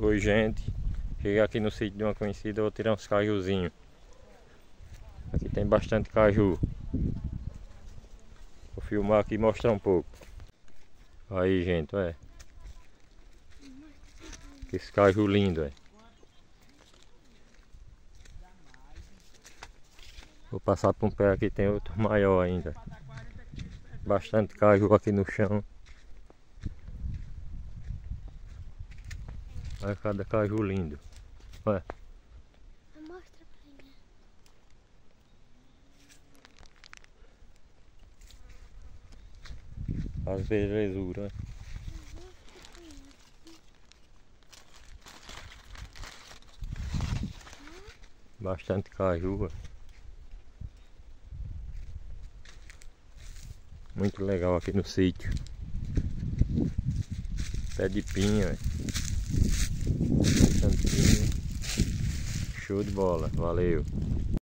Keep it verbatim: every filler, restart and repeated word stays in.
Oi, gente. Cheguei aqui no sítio de uma conhecida, vou tirar uns cajuzinhos. Aqui tem bastante caju. Vou filmar aqui e mostrar um pouco. Aí, gente, olha. Esse caju lindo, é. Vou passar por um pé aqui, tem outro maior ainda. Bastante caju aqui no chão. Olha cada caju lindo. Olha. Mostra pra mim. As belezuras. Bastante caju. Muito legal aqui no sítio. Pé de pinha. Bastante pinha. Show de bola. Valeu.